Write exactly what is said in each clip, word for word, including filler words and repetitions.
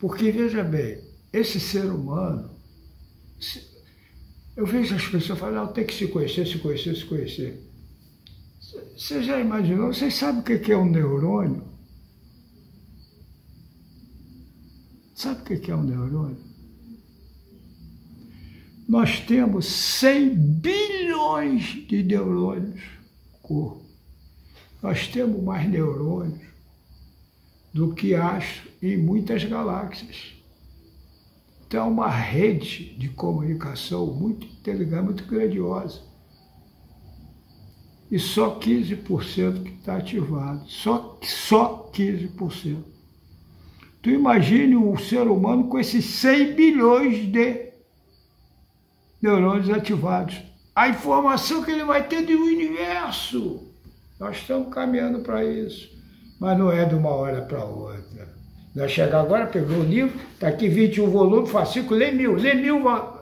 Porque, veja bem, esse ser humano, eu vejo as pessoas falando, tem que se conhecer, se conhecer, se conhecer. Você já imaginou? Vocês sabem o que é um neurônio? Sabe o que é um neurônio? Nós temos cem bilhões de neurônios no corpo. Nós temos mais neurônios do que astros em muitas galáxias. Então, é uma rede de comunicação muito inteligente, muito grandiosa. E só quinze por cento que está ativado. Só, só quinze por cento. Tu imagine um ser humano com esses cem bilhões de neurônios ativados. A informação que ele vai ter do universo. Nós estamos caminhando para isso. Mas não é de uma hora para outra. Nós chegamos agora, pegou o livro, está aqui vinte e um volumes, fascículo, lê mil, lê mil.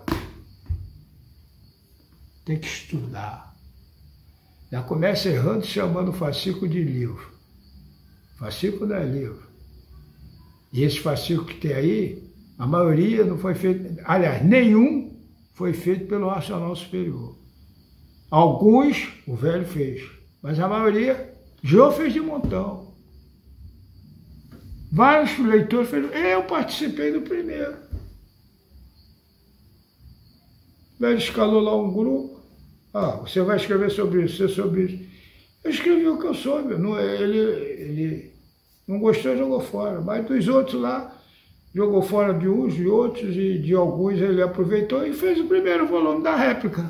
Tem que estudar. Já começa errando, chamando o fascículo de livro. Fascículo não é livro. E esse fascículo que tem aí, a maioria não foi feito, aliás, nenhum foi feito pelo racional superior. Alguns o velho fez, mas a maioria Jô fez de montão. Vários leitores fez, eu participei do primeiro. Ele escalou lá um grupo. Ah, você vai escrever sobre isso, você sobre isso. Eu escrevi o que eu soube. Não, ele, ele não gostou, jogou fora. Mas dos outros lá, jogou fora de uns, de outros, e de alguns ele aproveitou e fez o primeiro volume da réplica.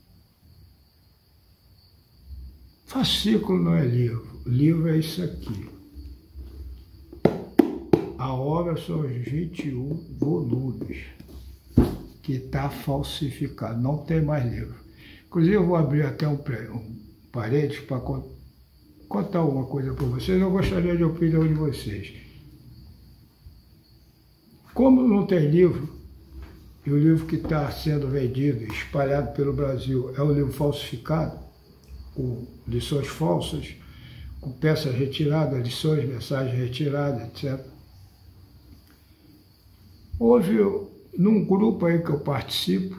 Fascículo não é livro. Livro é isso aqui. A obra são os vinte e um volumes, que está falsificado, não tem mais livro. Inclusive, eu vou abrir até um, um parênteses para contar uma coisa para vocês. Eu gostaria de opinião de vocês. Como não tem livro, e o livro que está sendo vendido, espalhado pelo Brasil, é um livro falsificado, com lições falsas, com peças retiradas, lições, mensagens retiradas, etcétera. Houve, num grupo aí que eu participo,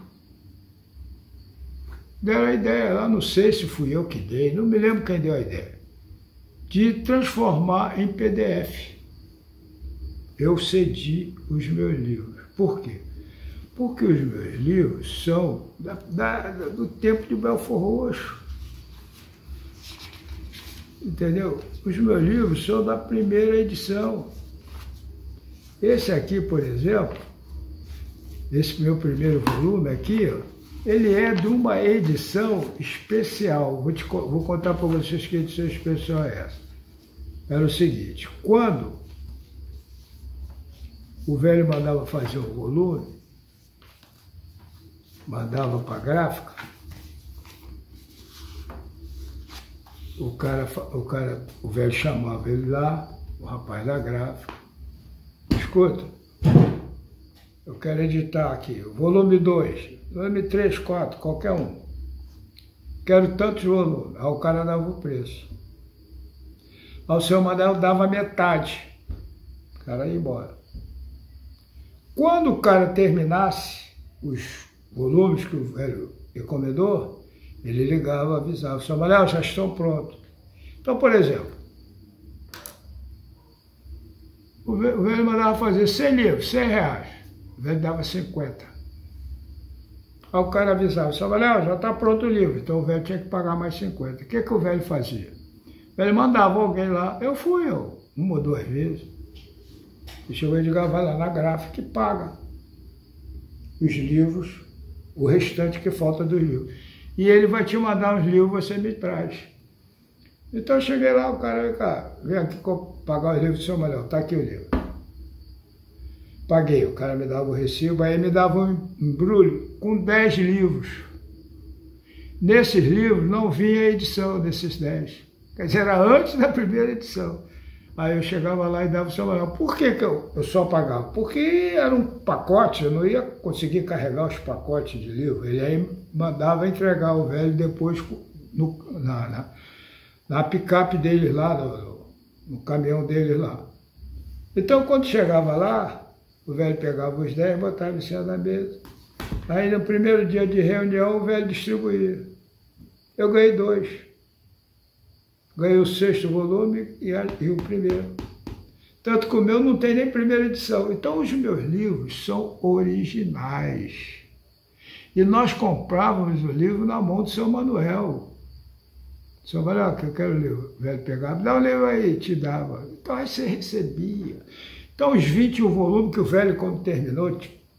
deram a ideia, lá não sei se fui eu que dei, não me lembro quem deu a ideia, de transformar em P D F. Eu cedi os meus livros. Por quê? Porque os meus livros são da, da, do tempo de Belfort Roxo. Entendeu? Os meus livros são da primeira edição. Esse aqui, por exemplo, esse meu primeiro volume aqui, ó, ele é de uma edição especial. Vou, te, vou contar para vocês que edição especial é essa. Era o seguinte, quando o velho mandava fazer um volume, mandava para a gráfica, o cara, o cara, o velho chamava ele lá, o rapaz da gráfica, escuta, eu quero editar aqui, o volume dois, volume três, quatro, qualquer um. Quero tantos volumes. Aí o cara dava o preço. Aí o senhor Manel dava metade. O cara ia embora. Quando o cara terminasse os volumes que o velho encomendou, ele ligava, avisava, senhor Manel, já estão prontos. Então, por exemplo, o velho mandava fazer cem livros, cem reais. O velho dava cinquenta. Aí o cara avisava, senhor Manel, já está pronto o livro. Então o velho tinha que pagar mais cinquenta. O que, que o velho fazia? Ele mandava alguém lá, eu fui, eu, uma ou duas vezes. E chegou e digava, vai lá na gráfica e paga os livros, o restante que falta dos livros. E ele vai te mandar uns livros, você me traz. Então eu cheguei lá, o cara, vem cá, vem aqui pagar os livros do senhor Manel, tá aqui o livro. Paguei, o cara me dava o recibo, aí me dava um embrulho com dez livros. Nesses livros não vinha a edição desses dez. Quer dizer, era antes da primeira edição. Aí eu chegava lá e dava o seu Manel. Por que, que eu, eu só pagava? Porque era um pacote, eu não ia conseguir carregar os pacotes de livro. Ele aí mandava entregar o velho depois no, na, na, na picape dele lá, no, no caminhão dele lá. Então, quando chegava lá, O velho pegava os dez, botava em cima da mesa. Aí no primeiro dia de reunião, o velho distribuía. Eu ganhei dois. Ganhei o sexto volume e, a, e o primeiro. Tanto que o meu não tem nem primeira edição. Então os meus livros são originais. E nós comprávamos o livro na mão do seu Manuel. Seu Manuel, que eu quero o livro. O velho pegava, dá o livro aí, te dava. Então aí você recebia. Então os vinte e um volumes que o velho, quando terminou,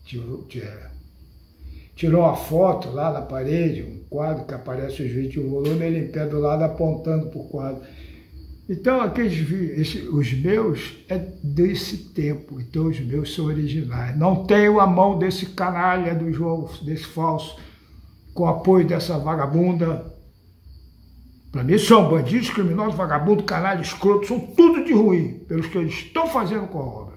tirou uma foto lá na parede, um quadro que aparece os vinte e um volumes, ele em pé do lado apontando para o quadro. Então aqueles, esse, os meus é desse tempo, então os meus são originais. Não tenho a mão desse canalha do João, desse falso, com apoio dessa vagabunda. Para mim são bandidos, criminosos, vagabundos, canalha, escroto, são tudo de ruim, pelos que eles estão fazendo com a obra.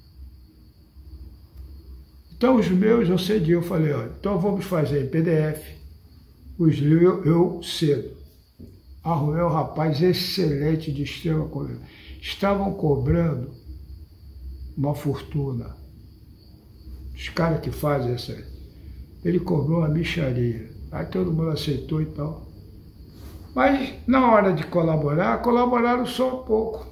Então os meus eu cedi, eu falei, olha, então vamos fazer em P D F, os livros eu, eu cedo. Arrumei um rapaz excelente, de extrema qualidade. Estavam cobrando uma fortuna. Os caras que fazem essa, ele cobrou uma mixaria. Aí todo mundo aceitou e tal. Mas na hora de colaborar, colaboraram só um pouco.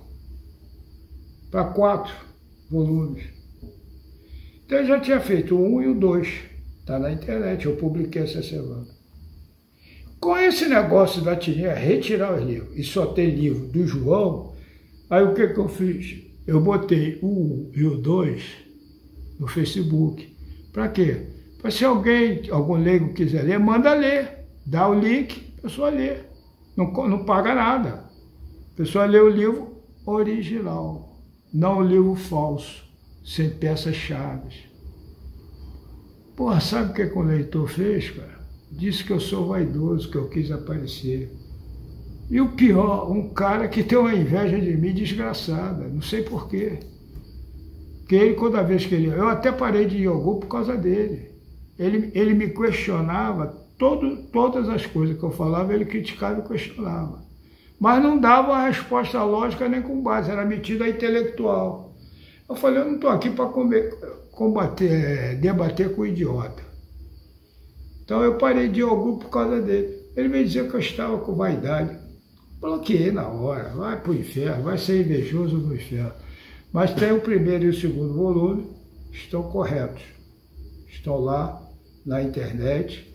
Para quatro volumes. Então eu já tinha feito o um e o dois. Está na internet, eu publiquei essa semana. Com esse negócio da tirinha, retirar os livros e só ter livro do João, aí o que que eu fiz? Eu botei o um e o dois no Facebook. Para quê? Para se alguém, algum leigo quiser ler, manda ler. Dá o link, a pessoa lê. Não, não paga nada. A pessoa lê o livro original, não o livro falso, sem peças-chave. Porra, sabe o que, que o leitor fez, cara? Disse que eu sou vaidoso, que eu quis aparecer. E o pior, um cara que tem uma inveja de mim desgraçada, não sei porquê. Porque ele, toda vez que ele... Eu até parei de iogurte por causa dele. Ele, ele me questionava, todo, todas as coisas que eu falava, ele criticava e questionava. Mas não dava uma resposta lógica nem com base, era metido a intelectual. Eu falei, eu não estou aqui para combater, debater com o idiota. Então eu parei de iogurte por causa dele. Ele veio dizer que eu estava com vaidade. Bloqueei na hora, vai para o inferno, vai ser invejoso no inferno. Mas tem o primeiro e o segundo volume, estão corretos. Estão lá na internet.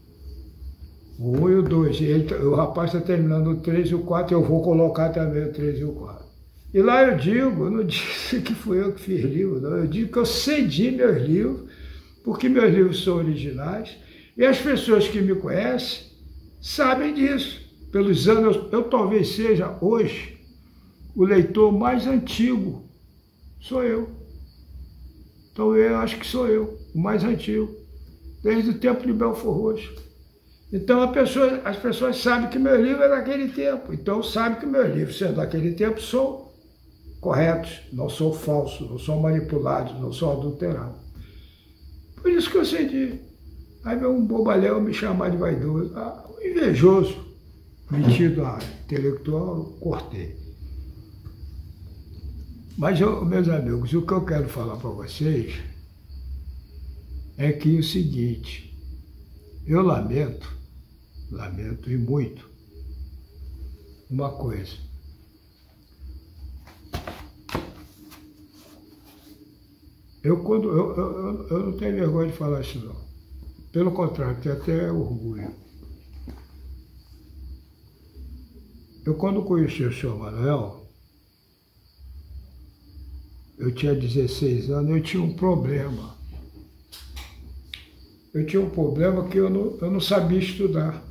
O um e o dois. E ele, o rapaz está terminando o três e o quatro, eu vou colocar também o três e o quatro. E lá eu digo, eu não disse que fui eu que fiz livro, não. Eu digo que eu cedi meus livros, porque meus livros são originais. E as pessoas que me conhecem sabem disso. Pelos anos, eu, eu talvez seja hoje o leitor mais antigo. Sou eu. Então eu acho que sou eu, o mais antigo. Desde o tempo de Belfort Roxo. Então a pessoa, as pessoas sabem que meu livro é daquele tempo. Então sabem que meus livros, sendo daquele tempo, são corretos. Não são falsos, não são manipulados, não são adulterados. Por isso que eu cedi. Aí veio um bobalhão me chamar de vaidoso, ah, invejoso, metido a intelectual, eu cortei. Mas, eu, meus amigos, o que eu quero falar para vocês é que é o seguinte, eu lamento, lamento e muito, uma coisa. Eu, quando, eu, eu, eu não tenho vergonha de falar isso, não. Pelo contrário, tenho até orgulho. Eu, quando conheci o senhor Manuel, eu tinha dezesseis anos, eu tinha um problema. Eu tinha um problema que eu não, eu não sabia estudar.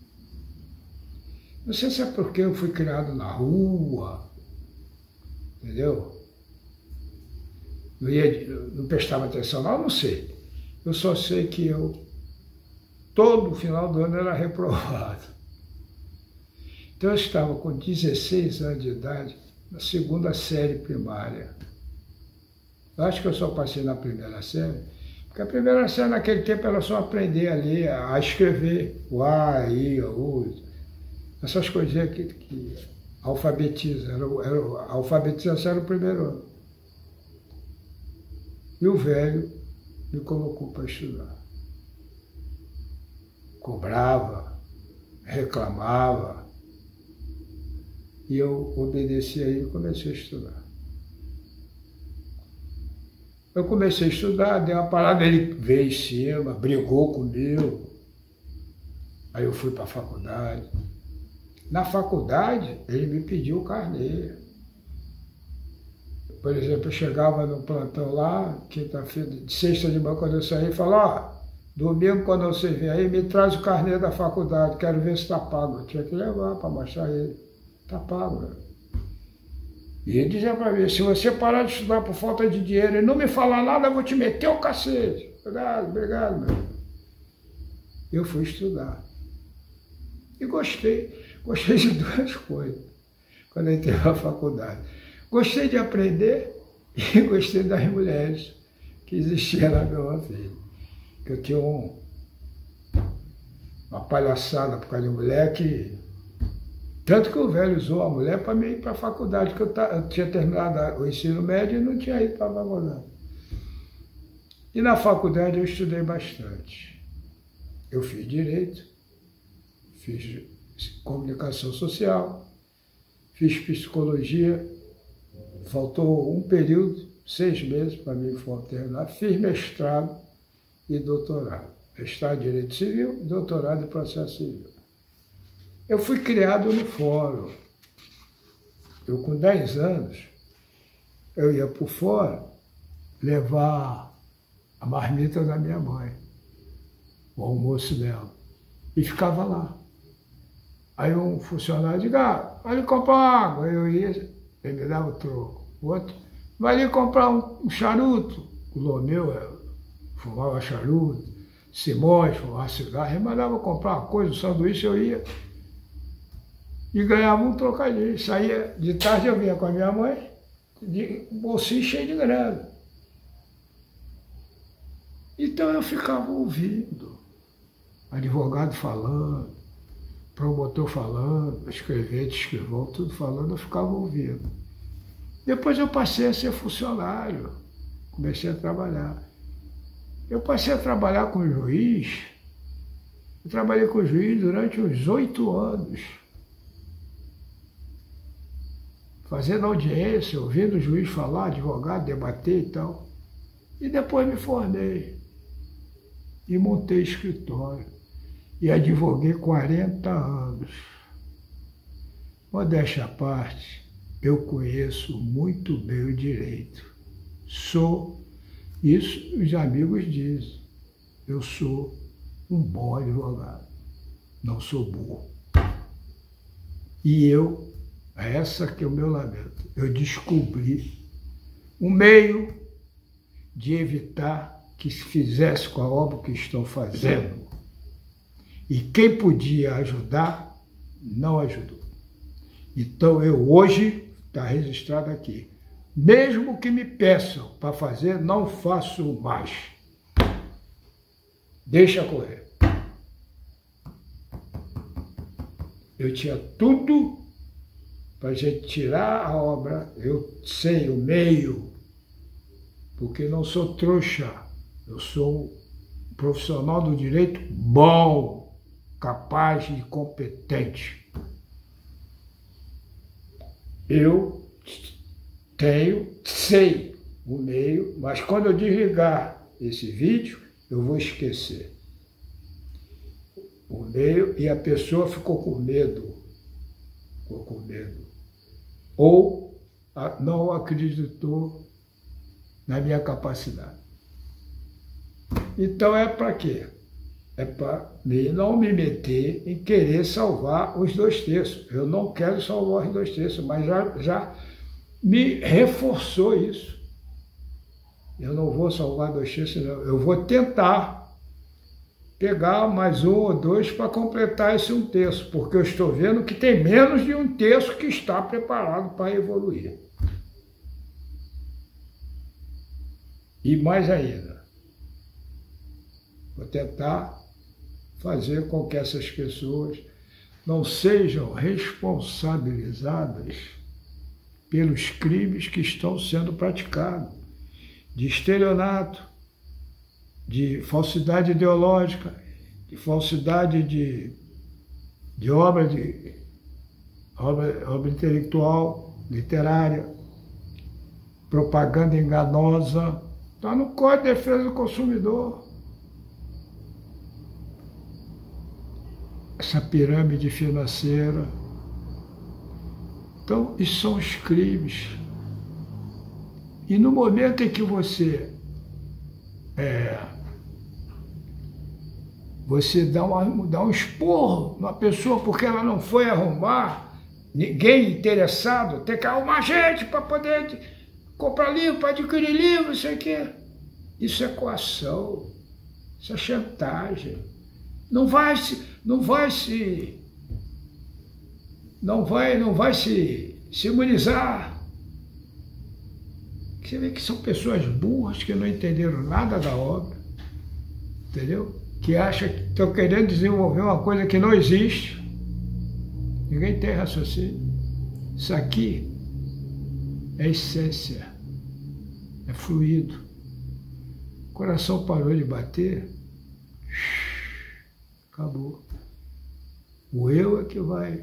Não sei se é porque eu fui criado na rua, entendeu? Não, ia, não prestava atenção lá, eu não sei. Eu só sei que eu, todo final do ano, era reprovado. Então eu estava com dezesseis anos de idade, na segunda série primária. Eu acho que eu só passei na primeira série, porque a primeira série naquele tempo era só aprender a ler, a escrever, o A, a I, o U, essas coisinhas que, que alfabetizam, era, era, a alfabetização era o primeiro ano. E o velho me colocou para estudar. Cobrava, reclamava, e eu obedeci a ele e comecei a estudar. Eu comecei a estudar, dei uma parada, ele veio em cima, brigou comigo. Aí eu fui para a faculdade. Na faculdade, ele me pediu o carnê. Por exemplo, eu chegava no plantão lá, quinta-feira, de sexta de manhã, quando eu saí, falava, ó, domingo, quando você vier aí, me traz o carnê da faculdade, quero ver se está pago. Eu tinha que levar para mostrar a ele. Está pago, né? E ele dizia para mim, se você parar de estudar por falta de dinheiro e não me falar nada, eu vou te meter o cacete. Obrigado, obrigado, meu. Eu fui estudar. E gostei. Gostei de duas coisas, quando eu entrei na faculdade. Gostei de aprender e gostei das mulheres que existiam na minha vida. Que eu tinha um, uma palhaçada por causa de mulher que... Tanto que o velho usou a mulher para mim ir para a faculdade, que eu, eu tinha terminado o ensino médio e não tinha ido para a faculdade. E na faculdade eu estudei bastante. Eu fiz Direito, fiz Comunicação Social, fiz Psicologia, faltou um período, seis meses para mim terminar, fiz mestrado e doutorado. Mestrado em Direito Civil, doutorado em Processo Civil. Eu fui criado no fórum. Eu, com dez anos, eu ia para o fórum levar a marmita da minha mãe, o almoço dela, e ficava lá. Aí um funcionário dizia, ah, vai ali comprar água. Eu ia, ele me dava o troco. O outro, vai ali comprar um, um charuto. O Lomeu fumava charuto, Simões fumava cigarro, ele mandava comprar uma coisa, um sanduíche, eu ia. E ganhava um trocadinho. Saía de tarde, eu vinha com a minha mãe, de um bolsinho cheio de grana. Então eu ficava ouvindo, advogado falando, promotor falando, escrevente, escrivão, tudo falando, eu ficava ouvindo. Depois eu passei a ser funcionário, comecei a trabalhar. Eu passei a trabalhar com o juiz, eu trabalhei com o juiz durante uns oito anos. Fazendo audiência, ouvindo o juiz falar, advogado, debater e tal. E depois me formei e montei escritório. E advoguei quarenta anos. Modéstia à parte, eu conheço muito bem o direito. Sou, isso os amigos dizem, eu sou um bom advogado, não sou burro. E eu, essa que é o meu lamento, eu descobri um meio de evitar que se fizesse com a obra que estão fazendo. E quem podia ajudar, não ajudou. Então eu hoje, está registrado aqui, mesmo que me peçam para fazer, não faço mais. Deixa correr. Eu tinha tudo para a gente tirar a obra, eu sei o meio, porque não sou trouxa, eu sou um profissional do direito bom, capaz e competente. Eu tenho, sei o meio, mas quando eu desligar esse vídeo, eu vou esquecer o meio e a pessoa ficou com medo, ficou com medo, ou não acreditou na minha capacidade. Então é para quê? É para não me meter em querer salvar os dois terços. Eu não quero salvar os dois terços, mas já, já me reforçou isso. Eu não vou salvar dois terços, não. Eu vou tentar pegar mais um ou dois para completar esse um terço, porque eu estou vendo que tem menos de um terço que está preparado para evoluir. E mais ainda, vou tentar fazer com que essas pessoas não sejam responsabilizadas pelos crimes que estão sendo praticados. de estelionato, de falsidade ideológica, de falsidade de, de obra, de obra, obra intelectual, literária, propaganda enganosa. Está no Código de Defesa do Consumidor. Essa pirâmide financeira. Então, isso são os crimes. E no momento em que você é, você dá, uma, dá um esporro na pessoa porque ela não foi arrumar, ninguém interessado, tem que arrumar gente para poder comprar livro, para adquirir livro, não sei o quê. Isso é coação, isso é chantagem. Não vai se, não vai se, não vai, não vai se, se imunizar. Você vê que são pessoas burras que não entenderam nada da obra, entendeu? Que acham que estão querendo desenvolver uma coisa que não existe. Ninguém tem raciocínio. Isso aqui é essência, é fluido. O coração parou de bater, acabou. O eu é que vai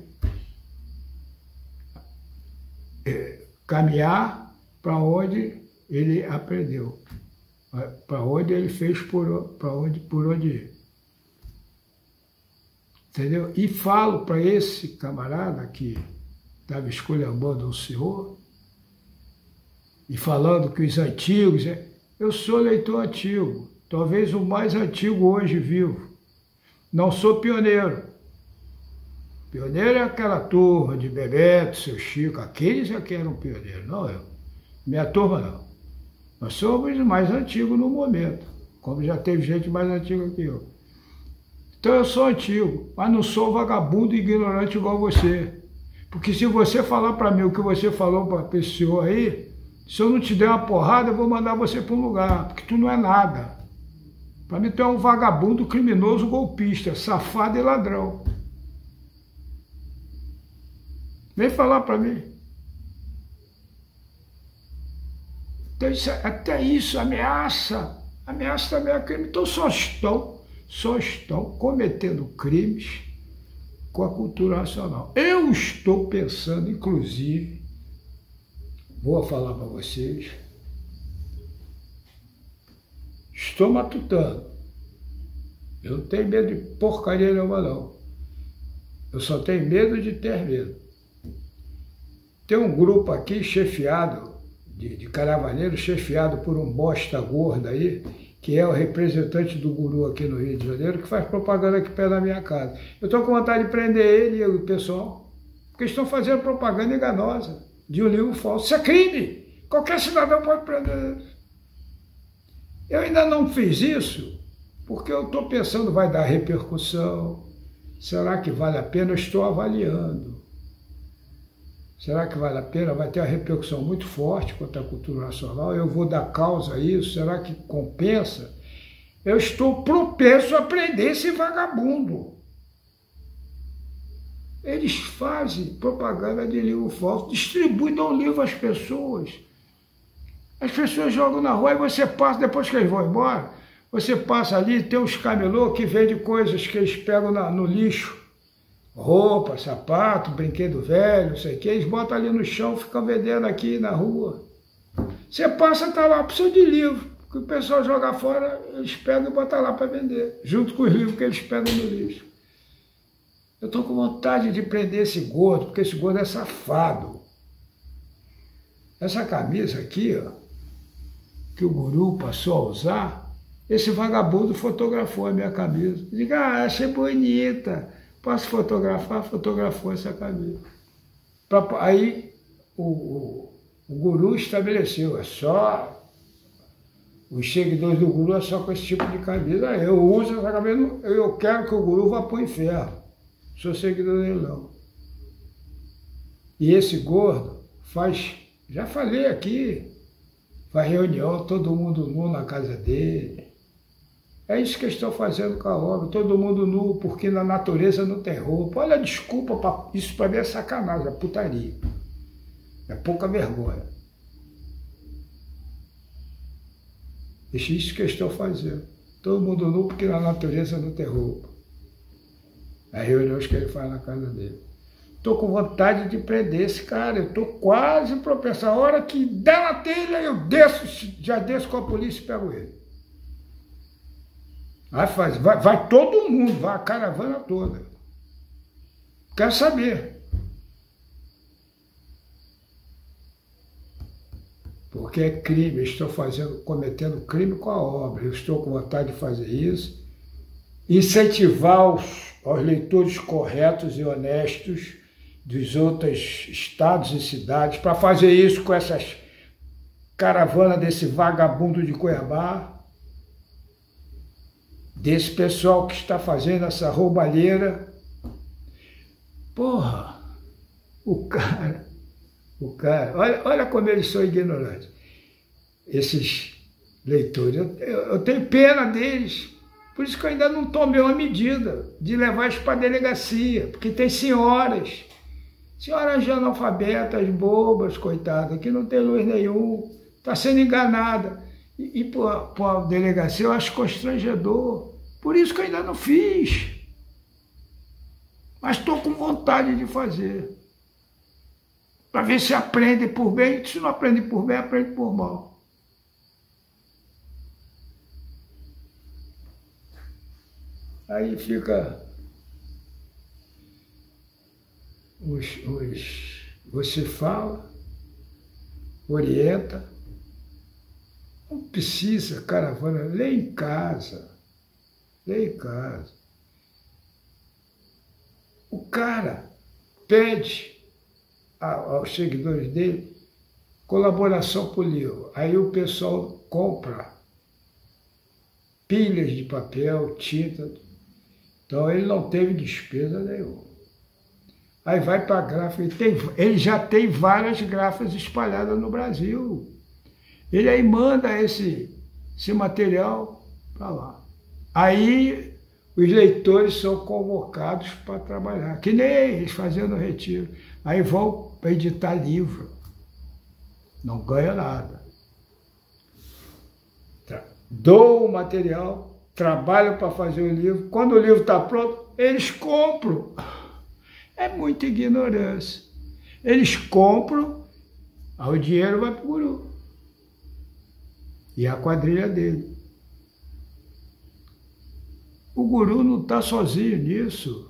é, caminhar para onde ele aprendeu, para onde ele fez por, para onde, por onde ir. Entendeu? E falo para esse camarada que estava esculhambando o senhor e falando que os antigos... Eu sou leitor antigo, talvez o mais antigo hoje vivo. Não sou pioneiro. Pioneiro é aquela turma de Bebeto, seu Chico, aqueles é que eram pioneiros, não eu. Minha turma não. Nós somos os mais antigos no momento, como já teve gente mais antiga que eu. Então eu sou antigo, mas não sou vagabundo e ignorante igual você. Porque se você falar para mim o que você falou para esse senhor aí, se eu não te der uma porrada, eu vou mandar você para um lugar, porque tu não é nada. Para mim tu é um vagabundo, criminoso, golpista, safado e ladrão. Vem falar para mim. Então, isso, até isso, ameaça, ameaça também é crime. Então só estão, só estão cometendo crimes com a cultura nacional. Eu estou pensando, inclusive, vou falar para vocês, estou matutando. Eu não tenho medo de porcaria nenhuma, não. Eu só tenho medo de ter medo. Tem um grupo aqui chefiado, de, de caravaneiro, chefiado por um bosta gordo aí, que é o representante do guru aqui no Rio de Janeiro, que faz propaganda aqui perto da minha casa. Eu estou com vontade de prender ele e o pessoal, porque estão fazendo propaganda enganosa de um livro falso. Isso é crime! Qualquer cidadão pode prender ele. Eu ainda não fiz isso, porque eu estou pensando, vai dar repercussão, será que vale a pena? Eu estou avaliando. Será que vale a pena? Vai ter uma repercussão muito forte contra a cultura nacional, eu vou dar causa a isso, será que compensa? Eu estou propenso a prender esse vagabundo. Eles fazem propaganda de livro falso, distribuem, dão livro às pessoas. As pessoas jogam na rua e você passa, depois que eles vão embora, você passa ali, tem uns camelô que vendem coisas que eles pegam na, no lixo. Roupa, sapato, brinquedo velho, não sei o que, eles botam ali no chão, ficam vendendo aqui na rua. Você passa, tá lá, opção de livro, que o pessoal joga fora, eles pegam e botam lá para vender, junto com os livros que eles pegam no lixo. Eu estou com vontade de prender esse gordo, porque esse gordo é safado. Essa camisa aqui, ó, que o guru passou a usar, esse vagabundo fotografou a minha camisa. Diga, ah, achei bonita. Posso fotografar? Fotografou essa camisa. Pra, aí o, o, o guru estabeleceu, é só, os seguidores do guru é só com esse tipo de camisa. Eu uso essa camisa, eu quero que o guru vá para o inferno. Sou seguidor dele não. E esse gordo faz, já falei aqui, faz reunião, todo mundo nu na casa dele. É isso que eles estão fazendo com a obra, todo mundo nu, porque na natureza não tem roupa. Olha, desculpa, pra, isso para mim é sacanagem, é putaria. É pouca vergonha. É isso que eu estou fazendo. Todo mundo nu porque na natureza não tem roupa. As reuniões que ele faz na casa dele. Estou com vontade de prender esse cara. Eu estou quase para pensar. A hora que der na telha, eu desço, já desço com a polícia e pego ele. Aí faz, vai, vai todo mundo, vai a caravana toda. Quero saber. Porque é crime, eu estou fazendo, cometendo crime com a obra. Eu estou com vontade de fazer isso. Incentivar os, aos leitores corretos e honestos dos outros estados e cidades para fazer isso com essas caravanas desse vagabundo de Cuiabá, desse pessoal que está fazendo essa roubalheira. Porra, o cara, o cara, olha, olha como eles são ignorantes, esses leitores. Eu, eu, eu tenho pena deles, por isso que eu ainda não tomei uma medida de levar isso para a delegacia, porque tem senhoras, senhoras de analfabetas, bobas, coitadas, que não tem luz nenhum, está sendo enganada. E, e para a delegacia eu acho constrangedor, por isso que eu ainda não fiz. Mas estou com vontade de fazer. Para ver se aprende por bem. Se não aprende por bem, aprende por mal. Aí fica... Os, os, você fala, orienta. Não precisa, caravana, lê em casa. Lê em casa. O cara pede aos seguidores dele colaboração por livro. Aí o pessoal compra pilhas de papel, tinta. Então ele não teve despesa nenhuma. Aí vai para a gráfica. Ele, tem, ele já tem várias gráficas espalhadas no Brasil. Ele aí manda esse, esse material para lá. Aí os leitores são convocados para trabalhar, que nem eles fazendo retiro. Aí vão para editar livro. Não ganha nada. Dou o material, trabalham para fazer o livro. Quando o livro está pronto, eles compram. É muita ignorância. Eles compram, aí o dinheiro vai para o guru. E a quadrilha dele. O guru não está sozinho nisso.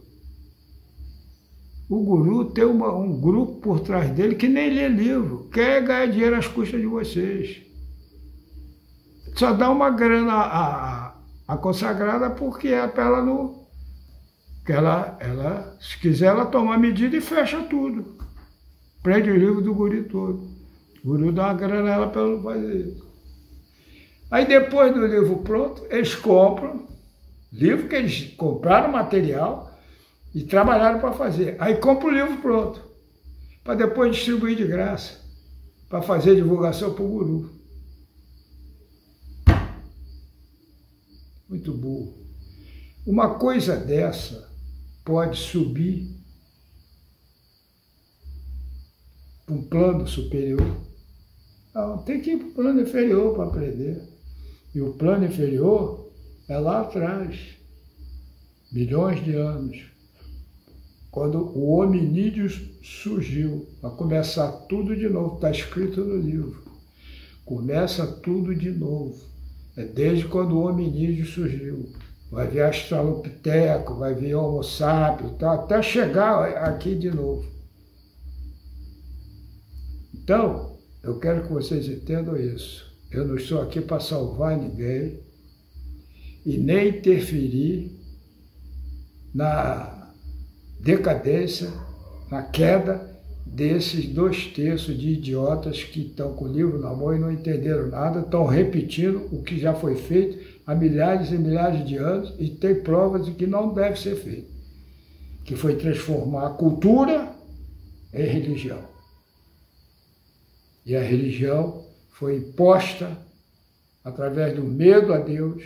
O guru tem uma, um grupo por trás dele que nem lê livro, quer ganhar dinheiro às custas de vocês. Só dá uma grana a, a, a consagrada porque é para ela não... Que ela, ela, se quiser, ela toma medida e fecha tudo. Prende o livro do guru todo. O guru dá uma grana a ela para ela não fazer isso. Aí depois do livro pronto, eles compram, livro que eles compraram material e trabalharam para fazer. Aí compra o livro pronto, para depois distribuir de graça, para fazer divulgação para o guru. Muito burro. Uma coisa dessa pode subir para um plano superior. Não, tem que ir para o plano inferior para aprender. E o plano inferior é lá atrás, milhões de anos, quando o hominídeo surgiu, para começar tudo de novo, está escrito no livro. Começa tudo de novo. É desde quando o hominídeo surgiu. Vai vir Australopiteco, vai vir Homo sapiens, tá, até chegar aqui de novo. Então, eu quero que vocês entendam isso. Eu não estou aqui para salvar ninguém e nem interferir na decadência, na queda desses dois terços de idiotas que estão com o livro na mão e não entenderam nada, estão repetindo o que já foi feito há milhares e milhares de anos e tem provas de que não deve ser feito, que foi transformar a cultura em religião. E a religião foi imposta através do medo a Deus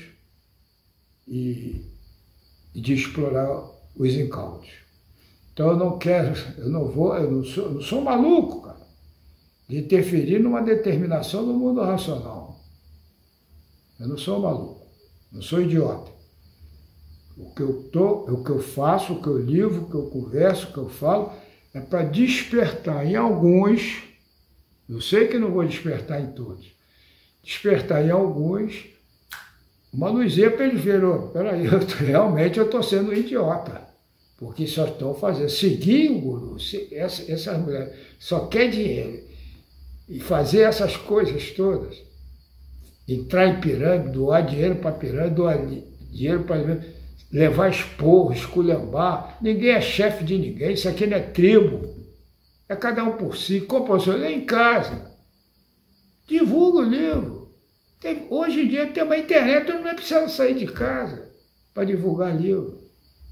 e de explorar os incautos. Então eu não quero, eu não vou, eu não sou, eu não sou maluco, cara, de interferir numa determinação do mundo racional. Eu não sou maluco, não sou idiota. O que eu tô, o que eu faço, o que eu livro, o que eu converso, o que eu falo, é para despertar em alguns, eu sei que não vou despertar em todos, despertar em alguns uma luzinha para eles verem, oh, peraí, eu, realmente eu estou sendo um idiota, porque só estão fazendo, seguir o guru, essa, essa mulher só quer dinheiro, e fazer essas coisas todas, entrar em pirâmide, doar dinheiro para pirâmide, doar dinheiro para levar esporro, esculhambar, ninguém é chefe de ninguém, isso aqui não é tribo, é cada um por si, compulsão, lê em casa, divulga o livro. Tem, hoje em dia tem uma internet, eu não precisa sair de casa para divulgar livro.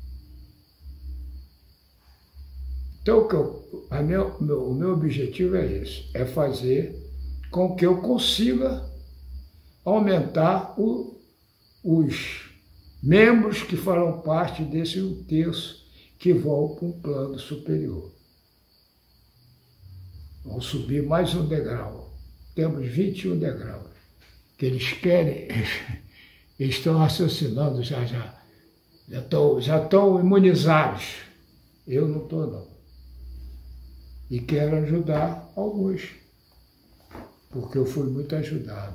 Então, o, que eu, a meu, meu, o meu objetivo é esse, é fazer com que eu consiga aumentar o, os membros que farão parte desse um terço que vão para um plano superior. Vão subir mais um degrau. Temos vinte e um degraus. Que eles querem, eles estão raciocinando já, já. Já estão, já estão imunizados. Eu não estou, não. E quero ajudar alguns, porque eu fui muito ajudado.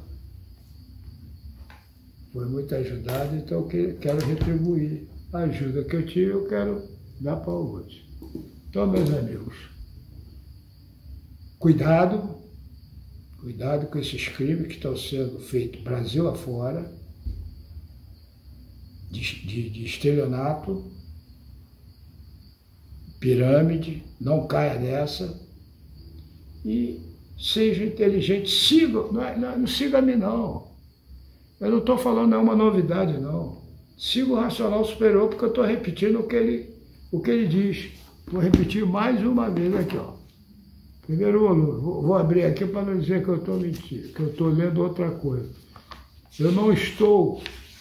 Fui muito ajudado, então eu quero retribuir a ajuda que eu tive, eu quero dar para outros. Então, meus amigos, cuidado, cuidado com esses crimes que estão sendo feitos Brasil afora, de, de, de estelionato, pirâmide, não caia nessa, e seja inteligente, siga, não, é, não, não siga a mim não, eu não estou falando nenhuma novidade não, siga o racional superior, porque eu estou repetindo o que ele, o que ele diz, vou repetir mais uma vez aqui, ó. Primeiro volume, vou, vou abrir aqui para não dizer que eu estou mentindo, que eu estou lendo outra coisa, eu não estou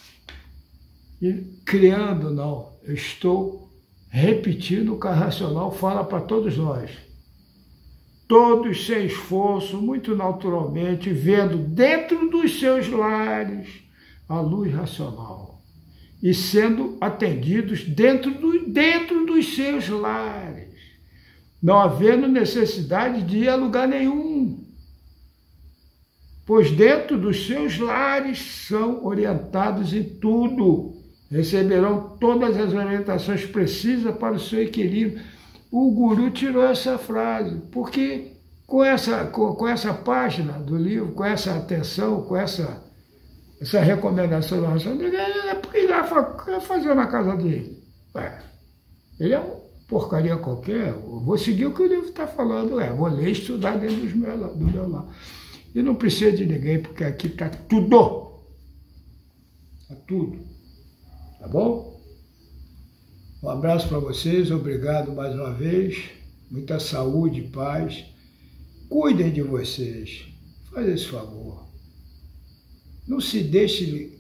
criando não, eu estou repetindo o que a racional fala para todos nós. Todos sem esforço, muito naturalmente, vendo dentro dos seus lares a luz racional e sendo atendidos dentro, do, dentro dos seus lares, não havendo necessidade de ir a lugar nenhum, pois dentro dos seus lares são orientados em tudo. Receberão todas as orientações precisas para o seu equilíbrio. O guru tirou essa frase, porque com essa, com, com essa página do livro, com essa atenção, com essa, essa recomendação da ração, porque ele vai fazer na casa dele. Ué, ele é uma porcaria qualquer, eu vou seguir o que o livro está falando, é, vou ler e estudar dentro dos meus, do meu lado. E não precisa de ninguém, porque aqui está tudo. Está tudo. Tá bom? Um abraço para vocês, obrigado mais uma vez, muita saúde e paz. Cuidem de vocês, faz esse favor. Não se deixe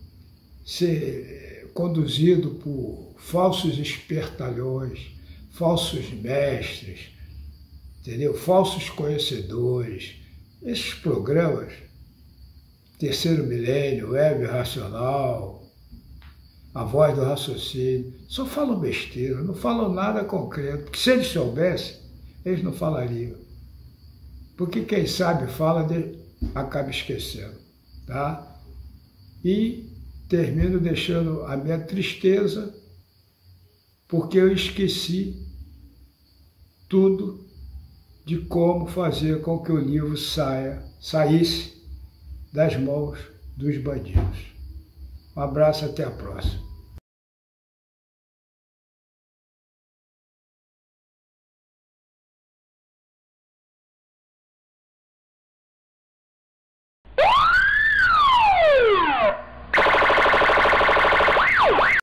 ser conduzido por falsos espertalhões, falsos mestres, entendeu? Falsos conhecedores. Esses programas, Terceiro Milênio, Web Racional, A Voz do Raciocínio, só falam besteira, não falam nada concreto, porque se eles soubessem, eles não falariam. Porque quem sabe fala, de, acaba esquecendo, tá? E termino deixando a minha tristeza, porque eu esqueci tudo de como fazer com que o livro saia, saísse das mãos dos bandidos. Um abraço, até a próxima.